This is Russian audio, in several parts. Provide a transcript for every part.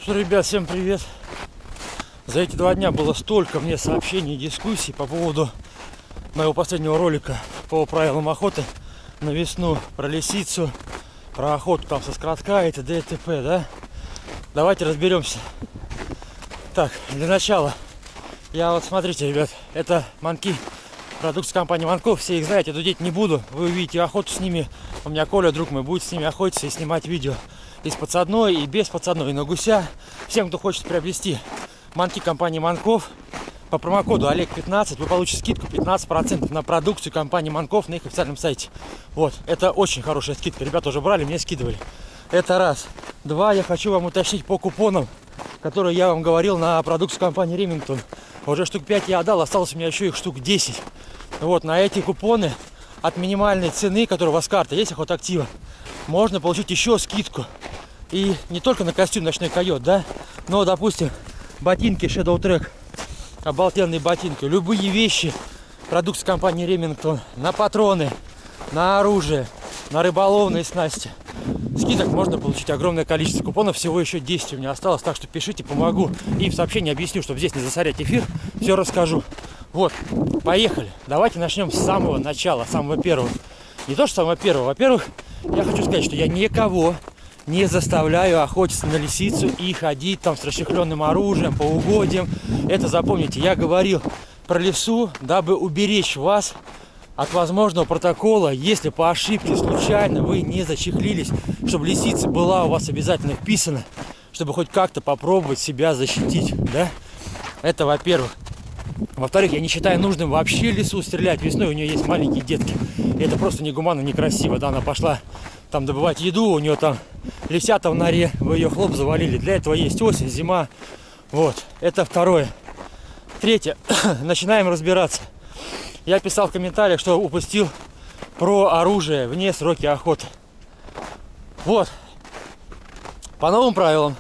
Что, ребят, всем привет. За эти 2 дня было столько мне сообщений и дискуссий по поводу моего последнего ролика по правилам охоты на весну, про лисицу, про охоту там со скоротка и т.д. и т.п. Да? Давайте разберемся. Так, для начала, смотрите, ребят, это манки, продукция компании Манков, все их знаете, дудеть не буду, вы увидите охоту с ними. У меня Коля, друг мой, будет с ними охотиться и снимать видео и с подсадной, и без подсадной, и на гуся. Всем, кто хочет приобрести манки компании Манков, по промокоду Олег15 вы получите скидку 15% на продукцию компании Манков на их официальном сайте. Вот, это очень хорошая скидка, ребята уже брали, мне скидывали. Это раз. Два, я хочу вам уточнить по купонам, которые я вам говорил на продукцию компании Ремингтон. Уже штук 5 я отдал, осталось у меня еще их штук 10. Вот, на эти купоны от минимальной цены, которая у вас карта есть, охота актива, можно получить еще скидку. И не только на костюм ночной койот, да, но, допустим, ботинки Shadow Track, обалденные ботинки, любые вещи, продукция компании Ремингтон, на патроны, на оружие, на рыболовные снасти. Скидок можно получить огромное количество, купонов всего еще 10 у меня осталось, так что пишите, помогу. И в сообщении объясню, чтобы здесь не засорять эфир, все расскажу. Вот, поехали. Давайте начнем с самого начала, самого первого. Не то, что самого первого. Во-первых, я хочу сказать, что я никого не заставляю охотиться на лисицу и ходить там с расчехленным оружием по угодьям. Это запомните, я говорил про лису, дабы уберечь вас от возможного протокола, если по ошибке случайно вы не зачехлились, чтобы лисица была у вас обязательно вписана, чтобы хоть как-то попробовать себя защитить, да? Это во-первых. Во-вторых, я не считаю нужным вообще лису стрелять весной, у нее есть маленькие детки. И это просто негуманно, некрасиво, да, она пошла там добывать еду, у нее там лисята в норе, вы ее хлоп завалили. Для этого есть осень, зима. Вот, это второе. Третье, начинаем разбираться. Я писал в комментариях, что упустил про оружие вне сроки охоты. Вот, по новым правилам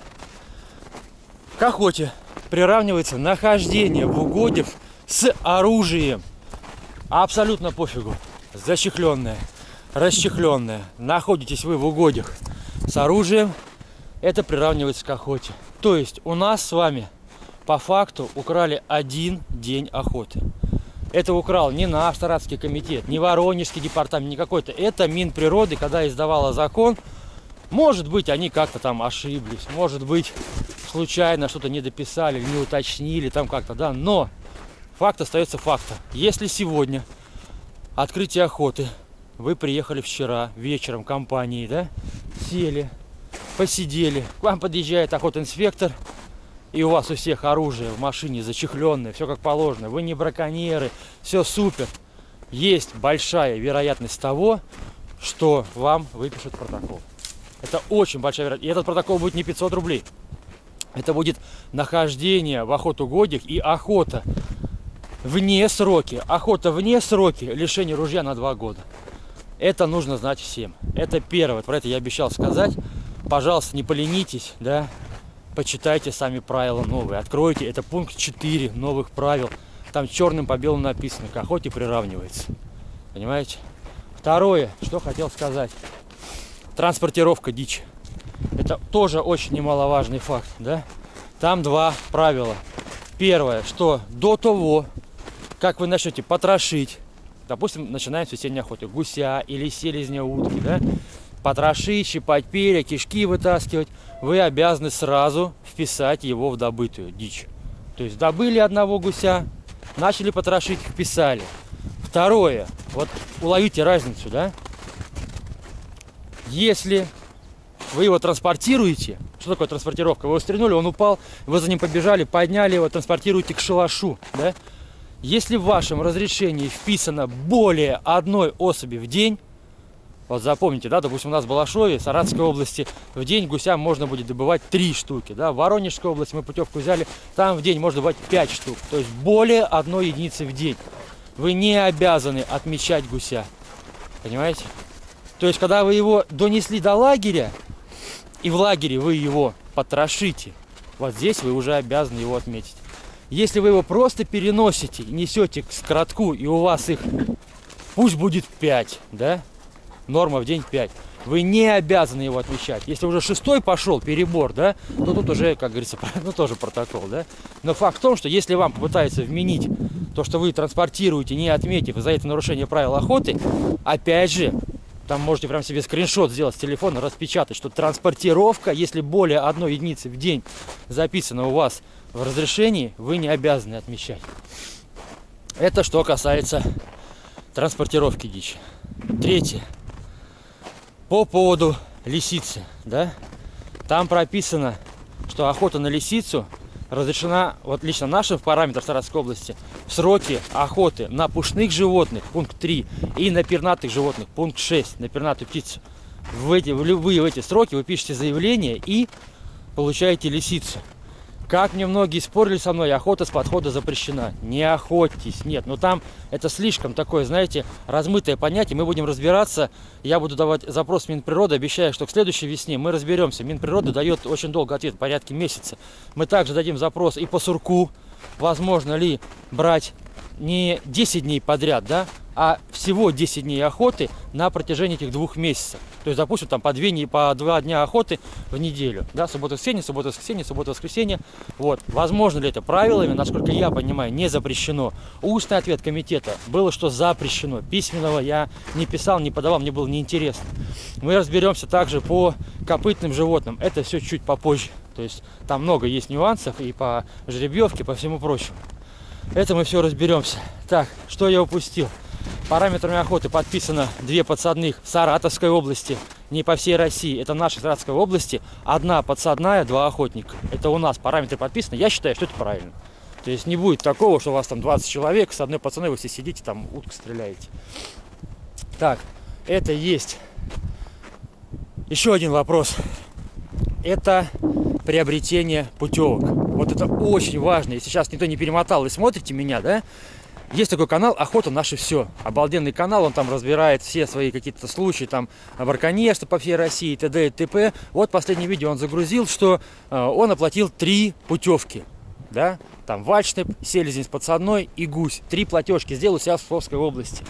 к охоте приравнивается нахождение в угодьях с оружием. Абсолютно пофигу. Зачехленное, расчехленное. Находитесь вы в угодьях с оружием, это приравнивается к охоте. То есть у нас с вами по факту украли 1 день охоты. Это украл не наш Саратовский комитет, не Воронежский департамент, не какой-то. Это Минприроды, когда издавала закон. Может быть, они как-то там ошиблись, может быть, случайно что-то не дописали, не уточнили там как-то, да. Но факт остается фактом. Если сегодня открытие охоты, вы приехали вчера вечером компанией, да, сели, посидели, к вам подъезжает охотинспектор, и у вас у всех оружие в машине зачехленное, все как положено, вы не браконьеры, все супер. Есть большая вероятность того, что вам выпишут протокол. Это очень большая вероятность. И этот протокол будет не 500 рублей. Это будет нахождение в охотугодьях и охота вне сроки. Охота вне сроки, лишение ружья на 2 года. Это нужно знать всем. Это первое. Про это я обещал сказать. Пожалуйста, не поленитесь, да. Почитайте сами правила новые. Откройте. Это пункт 4 новых правил. Там черным по белому написано. К охоте приравнивается. Понимаете? Второе, что хотел сказать. Транспортировка дичи. Это тоже очень немаловажный факт, да? Там 2 правила. Первое, что до того, как вы начнете потрошить, допустим, начинаем с весенней охоты, гуся или селезня, утки, да? Потрошить, щипать перья, кишки вытаскивать, вы обязаны сразу вписать его в добытую дичь. То есть добыли одного гуся, начали потрошить, вписали. Второе, вот уловите разницу, да? Если вы его транспортируете, что такое транспортировка? Вы его стрельнули, он упал, вы за ним побежали, подняли его, транспортируете к шалашу, да? Если в вашем разрешении вписано более 1 особи в день, вот запомните, да, допустим, у нас в Балашове, Саратовской области, в день гуся можно будет добывать 3 штуки, да, в Воронежской области мы путевку взяли, там в день можно добывать 5 штук, то есть более 1 единицы в день. Вы не обязаны отмечать гуся, понимаете? То есть, когда вы его донесли до лагеря, и в лагере вы его потрошите, вот здесь вы уже обязаны его отметить. Если вы его просто переносите и несете к скоротку, и у вас их, пусть будет 5, да, норма в день 5. Вы не обязаны его отмечать. Если уже 6-й пошел перебор, да, то тут уже, как говорится, ну тоже протокол, да. Но факт в том, что если вам попытаются вменить то, что вы транспортируете, не отметив за это нарушение правил охоты, опять же, там можете прям себе скриншот сделать с телефона, распечатать, что транспортировка, если более 1 единицы в день записано у вас в разрешении, вы не обязаны отмечать. Это что касается транспортировки дичи. Третье. По поводу лисицы, да, там прописано, что охота на лисицу разрешена, вот лично нашим в параметрах Саратовской области, в сроки охоты на пушных животных, пункт 3, и на пернатых животных, пункт 6, на пернатую птицу. В эти сроки вы пишете заявление и получаете лисицу. Как мне многие спорили со мной, охота с подхода запрещена. Не охотьтесь, нет. Но там это слишком такое, знаете, размытое понятие. Мы будем разбираться. Я буду давать запрос в Минприроды. Обещаю, что к следующей весне мы разберемся. Минприрода дает очень долго ответ, в порядке месяца. Мы также дадим запрос и по сурку. Возможно ли брать не 10 дней подряд, да, а всего 10 дней охоты на протяжении этих 2 месяцев. То есть, допустим, там по 2 дня охоты в неделю, да, суббота-воскресенье, суббота-воскресенье, суббота-воскресенье. Вот. Возможно ли это правилами, насколько я понимаю, не запрещено. Устный ответ комитета было, что запрещено. Письменного я не писал, не подавал, мне было неинтересно. Мы разберемся также по копытным животным. Это все чуть попозже. То есть, там много есть нюансов и по жеребьевке, по всему прочему. Это мы все разберемся. Так, что я упустил? Параметрами охоты подписано 2 подсадных в Саратовской области, не по всей России. Это наша Саратовской области, 1 подсадная, 2 охотника. Это у нас параметры подписаны. Я считаю, что это правильно. То есть не будет такого, что у вас там 20 человек, с одной пацаной вы все сидите, там утку стреляете. Так, это есть. Еще один вопрос. Это приобретение путевок. Вот это очень важно. Если сейчас никто не перемотал и смотрите меня, да, есть такой канал «Охота. Наше все». Обалденный канал, он там разбирает все свои какие-то случаи, там, браконьерства по всей России, т.д. и т.п. Вот последнее видео он загрузил, что он оплатил 3 путевки, да, там, вальшнеп, селезень с подсадной и гусь. 3 платежки сделал у себя в Псковской области.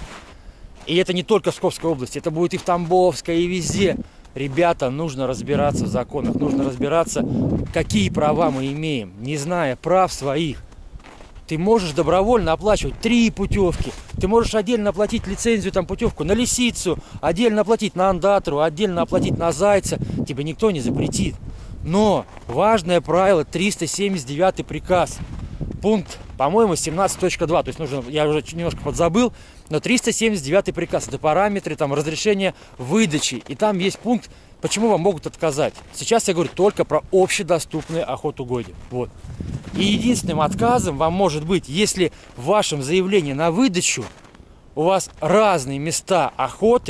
И это не только в Псковской области, это будет и в Тамбовской, и везде. Ребята, нужно разбираться в законах, нужно разбираться, какие права мы имеем, не зная прав своих. Ты можешь добровольно оплачивать 3 путевки. Ты можешь отдельно оплатить лицензию, там, путевку на лисицу, отдельно оплатить на андатру, отдельно оплатить на зайца. Тебе никто не запретит. Но важное правило, 379 приказ. Пункт, по-моему, 17.2. То есть нужно, я уже немножко подзабыл, но 379 приказ. Это параметры, там, разрешения выдачи. И там есть пункт, почему вам могут отказать. Сейчас я говорю только про общедоступную охотугодие. Вот. И единственным отказом вам может быть, если в вашем заявлении на выдачу у вас разные места охоты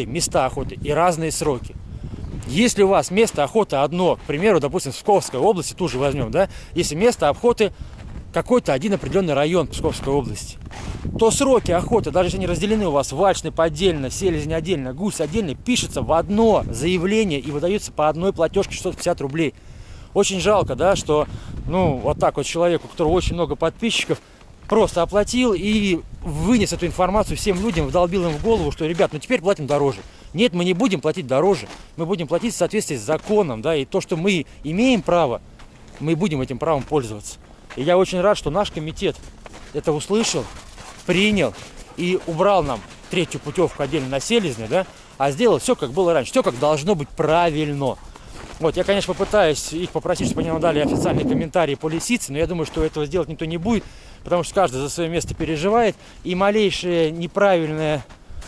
и разные сроки. Если у вас место охоты одно, к примеру, допустим, в Псковской области, ту же возьмем, да, если место охоты какой-то один определенный район Псковской области, то сроки охоты, даже если они разделены у вас, вальшнеп отдельно, селезень отдельно, гусь отдельно, пишется в одно заявление и выдается по одной платежке 650 рублей. Очень жалко, да, что, ну, вот так вот человек, у которого очень много подписчиков, просто оплатил и вынес эту информацию всем людям, вдолбил им в голову, что, ребят, ну теперь платим дороже. Нет, мы не будем платить дороже, мы будем платить в соответствии с законом, да, и то, что мы имеем право, мы будем этим правом пользоваться. И я очень рад, что наш комитет это услышал, принял и убрал нам 3-ю путевку отдельно на селезня, да, а сделал все, как было раньше, все, как должно быть правильно. Вот, я, конечно, попытаюсь их попросить, чтобы они нам дали официальные комментарии по лисице, но я думаю, что этого сделать никто не будет, потому что каждый за свое место переживает, и малейшее неправильное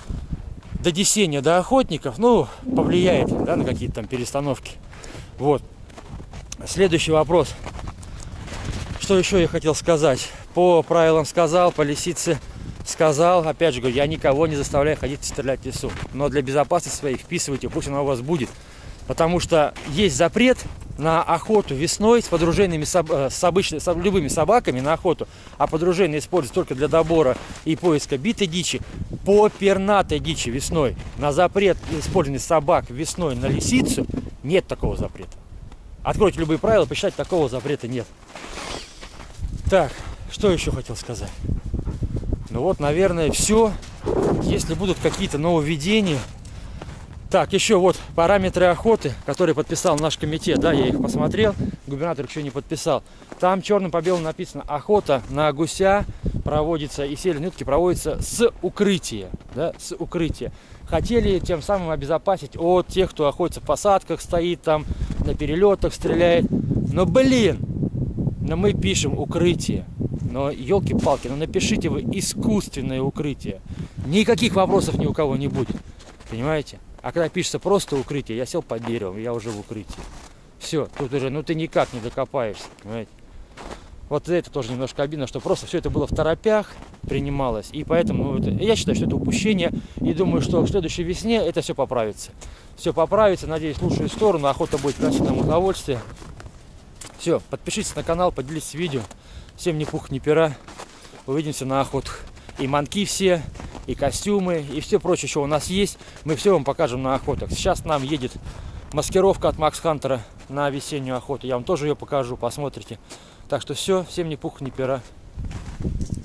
донесение до охотников, ну, повлияет, да, на какие-то там перестановки. Вот. Следующий вопрос. Что еще я хотел сказать? По правилам сказал, по лисице сказал. Опять же говорю, я никого не заставляю ходить и стрелять в лесу. Но для безопасности своей вписывайте, пусть она у вас будет. Потому что есть запрет на охоту весной с подружейными, с любыми собаками на охоту, а подружейные используются только для добора и поиска битой дичи. По пернатой дичи весной на запрет использования собак весной на лисицу нет такого запрета. Откройте любые правила, посчитайте, такого запрета нет. Так, что еще хотел сказать? Ну вот, наверное, все. Если будут какие-то нововведения, Так, еще вот параметры охоты, которые подписал наш комитет, да, я их посмотрел, губернатор еще не подписал. Там черным по белому написано: охота на гуся проводится и северные утки проводится с укрытия, да, с укрытия. Хотели тем самым обезопасить от тех, кто охотится в посадках, стоит там, на перелетах стреляет. Но, блин, но мы пишем укрытие. Но, елки-палки, ну напишите вы искусственное укрытие. Никаких вопросов ни у кого не будет. Понимаете? А когда пишется просто укрытие, я сел под деревом, я уже в укрытии. Все, тут уже, ну ты никак не докопаешься, понимаете? Вот это тоже немножко обидно, что просто все это было в торопях, принималось. И поэтому, ну, это, я считаю, что это упущение. И думаю, что в следующей весне это все поправится. Все поправится, надеюсь, в лучшую сторону. Охота будет приносить нам удовольствие. Все, подпишитесь на канал, поделитесь видео. Всем ни пух, ни пера. Увидимся на охотах. И манки все, и костюмы, и все прочее, что у нас есть, мы все вам покажем на охотах. Сейчас нам едет маскировка от Макс Хантера на весеннюю охоту. Я вам тоже ее покажу, посмотрите. Так что все, всем ни пуха, ни пера.